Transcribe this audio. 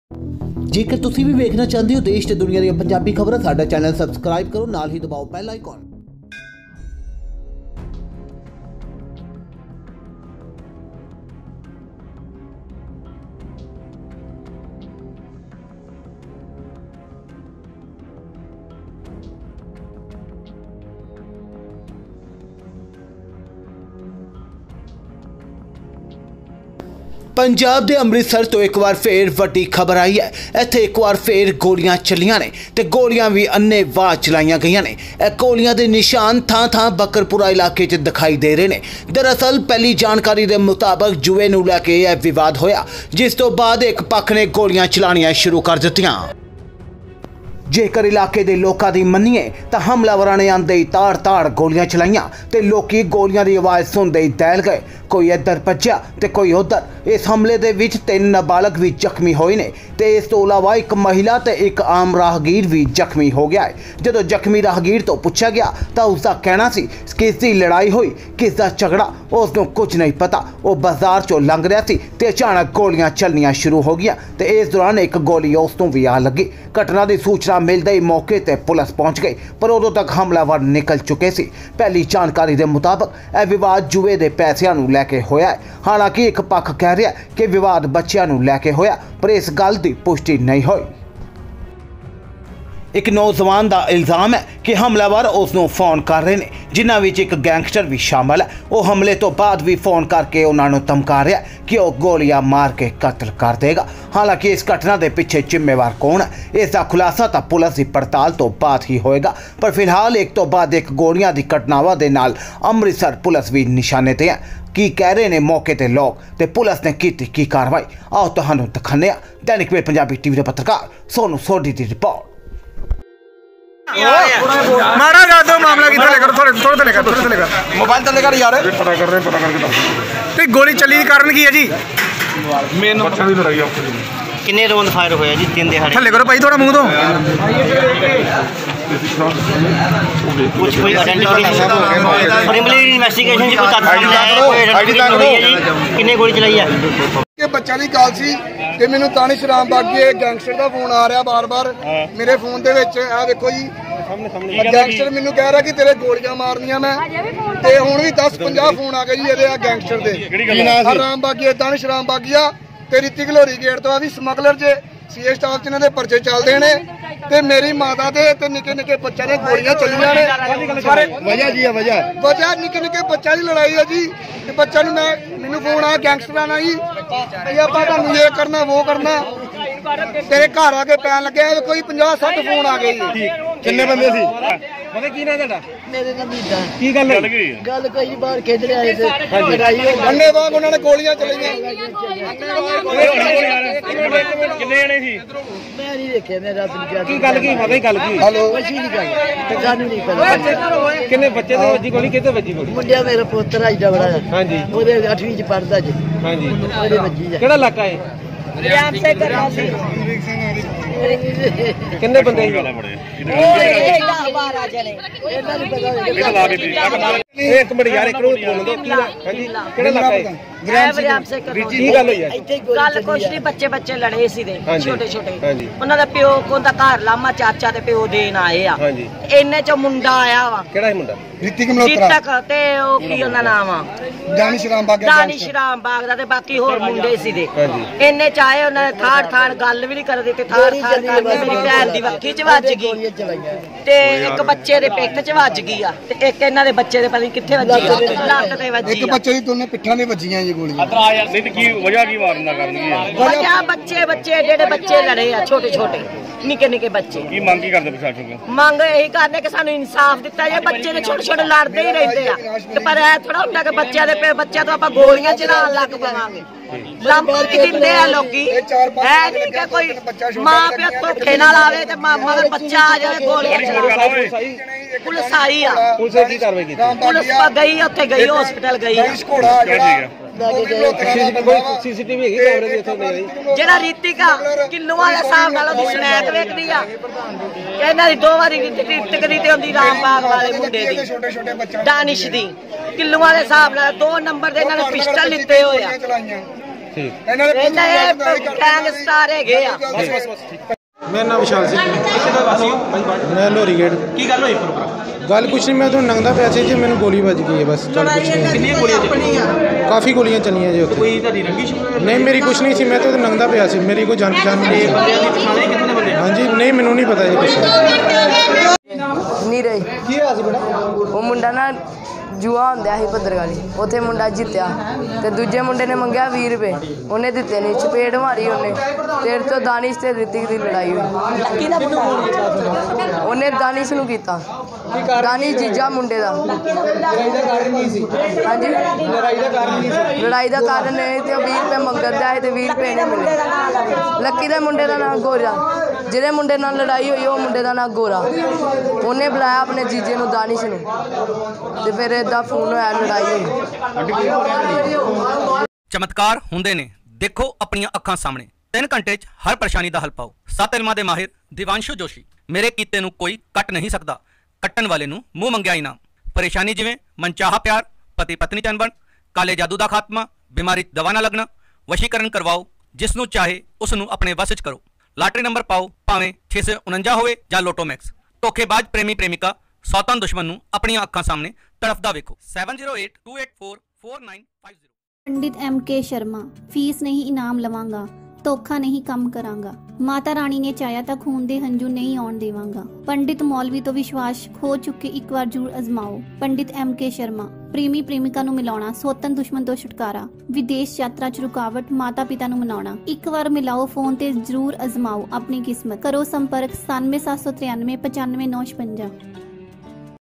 ਜੇਕਰ ਤੁਸੀਂ ਵੀ ਵੇਖਣਾ ਚਾਹੁੰਦੇ ਹੋ ਦੇਸ਼ ਤੇ ਦੁਨੀਆ ਦੀਆਂ ਪੰਜਾਬੀ ਖਬਰਾਂ, ਸਾਡਾ ਚੈਨਲ ਸਬਸਕ੍ਰਾਈਬ ਕਰੋ, ਨਾਲ ਹੀ ਦਬਾਓ ਬੈਲ ਆਈਕਨ। पंजाब के अमृतसर तो एक बार फिर वड्डी खबर आई है। इत्थे एक बार फिर गोलियां चलियां ने ते गोलियां भी अन्ने वाह चलाईयां गईयां ने। गोलियां दे निशान थां थां बकरपुरा इलाके च दिखाई दे रहे ने। दरअसल पहली जानकारी के मुताबिक जुए नूं लैके यह विवाद होया, जिस तो बाद एक पक्ष ने गोलियां चलाणियां शुरू कर दित्तियां। जेकर इलाके के लोगों की मनीए तो हमलावरां ने आंदे ही ताड़ ताड़ गोलियां चलाइयां ते लोकी गोलियां की आवाज़ सुनते ही दहल गए। कोई इधर भज्या ते कोई उधर। इस हमले दे विच 3 नाबालग भी जख्मी होए ने ते इस तो इलावा एक महिला ते एक आम राहगीर भी जख्मी हो गया है। जदों जख्मी राहगीर तो पूछा गया तो उसका कहना सी किसकी लड़ाई हुई, किसका झगड़ा, उसनूं कुछ नहीं पता। वो बाजार चों लंघ रहा सी ते अचानक गोलियां चलनियां शुरू हो गई ते इस दौरान एक गोली उसनूं भी आ लगी। घटना की सूचना मिलते ही मौके ते पुलिस पहुंच गई, पर उदों तक हमलावर निकल चुके सी। पहली जानकारी के मुताबिक यह विवाद जुए के पैसों नूं लैके होया है। हालांकि एक पक्ष कह रहा है कि विवाद बच्चों नूं लैके होया, पर इस गल की पुष्टि नहीं हुई। एक नौजवान का इल्जाम है कि हमलावर उसनूं फोन कर रहे हैं, जिन्हां विच एक गैंगस्टर भी शामिल है। वो हमले तो बाद भी फोन करके उन्होंने धमका रहा है कि वह गोलियां मार के कत्ल कर देगा। हालांकि इस घटना के पीछे जिम्मेवार कौन है, इसका खुलासा तो पुलिस की पड़ताल तो बाद ही होएगा। पर फिलहाल एक तो बाद एक गोलियां की घटनावां दे नाल अमृतसर पुलिस भी निशाने ते है। की कह रहे ने मौके ते लोग ते पुलिस ने की कार्रवाई, आओ तुहानूं दिखाने। दैनिक मेल पंजाबी टीवी के पत्रकार सोनू सोढी की रिपोर्ट। मारा जा दो मामला किधर लेकर थोड़े लेकर मोबाइल तो लेकर यार पता करके गोली चली कारण की है जी। मेन बच्चों की लड़ाई किन्ने राउंड फायर होया जी? 3 दिहाड़े थल्ले करो भाई थोड़ा मुंह तो कुछ कोई आइडेंटिफिकेशन प्रिलिमिनरी इन्वेस्टिगेशन जी कोई तथ्य है जी किन्ने गोली चलाई है कि बच्चा की गल सी कि मैनू तानिश रामबाग के गैंगस्टर का फोन आ रहा बार-बार मेरे फोन दे विच। आ देखो जी गैंगस्टर मैनू कह रहा कि तेरे गोलियां मारनियां मैं ते हुण भी 10-50 फोन आ गए जी ये गैंगस्टर दे। रामबागी तानिश रामबागिया ते रीति घलोरी गेट तो भी स्मगलर जे सीए स्टाफ च इन्हां दे परचे चलदे ने ते मेरी माता दे ते निके निके बच्चों ने गोलियां चलियां ने। सारे वजह जी वजह निके निके बच्चों की लड़ाई है जी। बच्चा मैनू फोन आया गैंगस्टर ना जी आप ये करना वो करना तेरे घर आके पैन लगे कोई 50-60 फोन आ गए। किन्ने बंदे सी पता की नाम तेरा? मेरे नाम मीदा। की गल गल कोई बाहर खेड रहे आए थे लड़ाई हो गई अन्ने बाग उन्होंने गोलियां चलाईयां। किन्ने जने सी? मैं नहीं देखे मेरा दिन की गल की पता ही गल की हेलो कुछ नहीं गल ते जान नहीं पता किन्ने बच्चे ते वजी गोली किते वजी गोली? मुंडिया मेरा पुत्र आज दा बड़ा हां जी ओदे 8वीं च पढ़दा जी। हां जी ओदे वजी जा केड़ा इलाका है? रियाम से करना सी किन्ने बंदे ही ओ ये 12 जने ਇਹਨਾਂ ਨੂੰ ਪਤਾ एक मिनट यार एक मिनट बोल दो की हां जी केड़ा इलाका है? ग्राम से की गल होई है? गल कुछ नहीं बच्चे लड़े सी दे छोटे उन्हां दा प्यो कोंदा घर लामा चाचा ते प्यो देन आए आ। इन्ने च मुंडा आया वा केड़ा है मुंडा? ऋतिक मल्होत्रा ते ओ की उन्हां नाम आ दानिश रामबाग दा ते बाकी होर मुंडे सी दे। इन्ने च आए उन्हां ने थाड़ गल भी नहीं कर दी ते थाड़ करके मेरी भैन दी वक्की च वज गई ते एक बच्चे दे पिठ च वज गई आ ते एक इन्हां दे बच्चे दे पता किथे वजी लत्त ते वजी। एक बच्चे दी दोने पिट्ठां दे वजियां जी गोलियां। अतरा यार नहीं की वजह की मारन दा कारण की है? वजह बच्चे जेडे बच्चे लड़े आ छोटे निके बच्चे की मांग की करदे प्रशासन को? मांग यही करने कि सानू इंसाफ दिता जाए। बच्चे ने छोटे लड़ते ही रहते हैं पर ऐ थोड़ा होंदा कि बच्चों तो आप गोलियां चलान लग पवांगे। लंबी दिंदे आ लोगी है नहीं कि कोई मां प्यो धोखे नाल आवे ते मगर बच्चा आ जाए गोलियां चलावे। पुलिस आई आ पुलिस ने की कार्रवाई की? पुलिस गई उत्थे गई हॉस्पिटल गई। सीसीटीवी है कैमरे दे इथों नहीं जेड़ा रीतिका किलोआं दे हिसाब नाल ओदी स्नैक वेखदी आ इन्हां दी 2 वारी टिकदी ते होंदी रामबाग वाले मुंडे दी दानिश दी किलोआं दे हिसाब नाल 2 नंबर दे इन्हां ने पिस्टल लित्ते होए आ ਇਹਨਾਂ ਦੇ ਗੈਂਗਸਟਰ ਹੈਗੇ ਆ। ਮੇਰਾ ਨਾਮ ਵਿਸ਼ਾਲ ਸਿੰਘ ਮੈਂ ਲੋਰੀ ਗੇਟ। ਕੀ ਗੱਲ ਹੋਈ ਪ੍ਰੋਗਰਾਮ? ਗੱਲ ਕੁਛ ਨਹੀਂ, ਮੈਂ ਤੁਹਾਨੂੰ ਲੰਘਦਾ ਪਿਆ ਸੀ ਜੀ, ਮੈਨੂੰ ਗੋਲੀ ਵੱਜ ਗਈ ਹੈ ਬਸ। ਗੱਲ ਕੁਛ ਨਹੀਂ। ਕਿੰਨੀਆਂ ਗੋਲੀਆਂ ਚੱਲੀਆਂ? ਕਾਫੀ ਗੋਲੀਆਂ ਚੱਲੀਆਂ ਜੀ ਉੱਥੇ। ਕੋਈ ਤੁਹਾਡੀ ਰੰਗਿਸ਼ ਨਹੀਂ ਮੇਰੀ ਕੁਛ ਨਹੀਂ ਸੀ, ਮੈਂ ਤਾਂ ਲੰਘਦਾ ਪਿਆ ਸੀ, ਮੇਰੀ ਕੋਈ ਜਾਣ ਪਛਾਣ ਨਹੀਂ ਸੀ। ਬੰਦਿਆਂ ਦੀ ਪਛਾਣ ਹੈ ਕਿੰਨੇ ਬੰਦੇ? ਹਾਂਜੀ ਨਹੀਂ ਮੈਨੂੰ ਨਹੀਂ ਪਤਾ ਜੀ ਕੁਛ। ਨੀਰਜ ਕੀ ਹੋਇਆ ਸੀ ਬੇਟਾ? ਉਹ ਮੁੰਡਾ ਨਾ ਜੂਆ ਹੁੰਦਾ ਸੀ ਭੱਦਰਗਾਲੀ, ਉੱਥੇ ਮੁੰਡਾ ਜਿੱਤਿਆ ਤੇ ਦੂਜੇ ਮੁੰਡੇ ਨੇ ਮੰਗਿਆ 20 ਰੁਪਏ, ਉਹਨੇ ਦਿੱਤੇ ਨਹੀਂ, ਚਪੇੜ ਮਾਰੀ ਉਹਨੇ। ਤੇਰੇ ਤੋਂ ਦਾਨਿਸ਼ ਤੇ ਰਿਤਿਕ ਦੀ ਲੜਾਈ ਹੋਈ। ਉਹਨੇ ਦਾਨਿਸ਼ ਨੂੰ ਕੀਤਾ। ਦਾਨਿਸ਼ ਜੀਜਾ ਮੁੰਡੇ ਦਾ। ਲੜਾਈ ਦਾ ਕਾਰਨ ਕੀ ਸੀ? ਹਾਂਜੀ ਲੜਾਈ ਦਾ ਕਾਰਨ ਕੀ ਸੀ? ਲੜਾਈ ਦਾ ਕਾਰਨ ਇਹ ਤੇ 20 ਰੁਪਏ ਮੰਗਦਾ ਹੈ ਤੇ 20 ਰੁਪਏ ਨਹੀਂ ਮਿਲੇ। ਲੱਕੀ ਦੇ ਮੁੰਡੇ ਦਾ ਨਾਮ ਗੋਰਾ, ਜਿਹੜੇ ਮੁੰਡੇ ਨਾਲ ਲੜਾਈ ਹੋਈ ਉਹ ਮੁੰਡੇ ਦਾ ਨਾਮ ਗੋਰਾ। ਉਹਨੇ ਬੁਲਾਇਆ ਆਪਣੇ ਜੀਜੇ ਨੂੰ ਦਾਨਿਸ਼ ਨੂੰ ਤੇ ਫਿਰ ਇਦਾਂ ਫੋਨ ਹੋਇਆ, ਲੜਾਈ ਹੋਈ। ਚਮਤਕਾਰ ਹੁੰਦੇ ਨੇ, ਦੇਖੋ ਆਪਣੀਆਂ ਅੱਖਾਂ ਸਾਹਮਣੇ। 3 ਘੰਟੇ 'ਚ ਹਰ ਪਰੇਸ਼ਾਨੀ ਦਾ ਹੱਲ ਪਾਓ। 7 ਇਲਮਾਂ ਦੇ ਮਾਹਿਰ ਦਿਵਾਂਸ਼ੂ ਜੋਸ਼ੀ। ਮੇਰੇ ਕੀਤੇ ਨੂੰ ਕੋਈ ਕੱਟ ਨਹੀਂ ਸਕਦਾ, ਕੱਟਣ ਵਾਲੇ ਨੂੰ ਮੂੰਹ ਮੰਗਿਆ ਇਨਾਮ। ਪਰੇਸ਼ਾਨੀ ਜਿਵੇਂ ਮਨਚਾਹਾ ਪਿਆਰ, ਪਤੀ ਪਤਨੀ ਚ ਅਣਬਣ, ਕਾਲੇ ਜਾਦੂ ਦਾ ਖਾਤਮਾ, ਬਿਮਾਰੀ ਦਵਾ ਨਾ ਲੱਗਣਾ, ਵਸ਼ੀਕਰਨ ਕਰਵਾਓ। ਜਿਸ ਨੂੰ ਚਾਹੇ ਉਸ ਨੂੰ ਆਪਣੇ ਵਸ 'ਚ ਕਰੋ। ਲਾਟਰੀ ਨੰਬਰ ਪਾਓ, ਭਾਵੇਂ 649 ਹੋਵੇ ਜਾਂ ਲੋਟੋ ਮੈਕਸ। ਧੋਖੇਬਾਜ਼ ਪ੍ਰੇਮੀ ਪ੍ਰੇਮਿਕਾ, ਸੌਤਨ ਦੁਸ਼ਮਣ ਨੂੰ ਆਪਣੀਆਂ ਅੱਖਾਂ ਸਾਹਮਣੇ ਤੜਫਦਾ ਵੇਖੋ। 7082844950। पंडित MK शर्मा। फीस नहीं इनाम लवांगा, ਧੋਖਾ ਨਹੀਂ ਕੰਮ ਕਰਾਂਗਾ। ਮਾਤਾ ਰਾਣੀ ਨੇ ਚਾਹਿਆ ਤਾਂ ਖੂਨ ਦੇ ਹੰਝੂ ਨਹੀਂ ਆਉਣ ਦੇਵਾਂਗਾ। ਪੰਡਿਤ ਮੌਲਵੀ ਤੋਂ ਵਿਸ਼ਵਾਸ ਖੋ ਚੁੱਕੇ ਇੱਕ ਵਾਰ ਜ਼ਰੂਰ ਅਜ਼ਮਾਓ। ਪੰਡਿਤ MK ਸ਼ਰਮਾ। ਪ੍ਰੇਮੀ ਪ੍ਰੇਮਿਕਾ ਨੂੰ ਮਿਲਾਉਣਾ, ਸੌਤਨ ਦੁਸ਼ਮਣ ਤੋਂ ਛੁਟਕਾਰਾ, ਵਿਦੇਸ਼ ਯਾਤਰਾ 'ਚ ਰੁਕਾਵਟ, ਮਾਤਾ ਪਿਤਾ ਨੂੰ ਮਨਾਉਣਾ। ਇੱਕ ਵਾਰ ਮਿਲਾਓ ਫੋਨ ਤੇ ਜ਼ਰੂਰ ਅਜ਼ਮਾਓ ਆਪਣੀ ਕਿਸਮਤ। ਕਰੋ ਸੰਪਰਕ 97 793 95 956।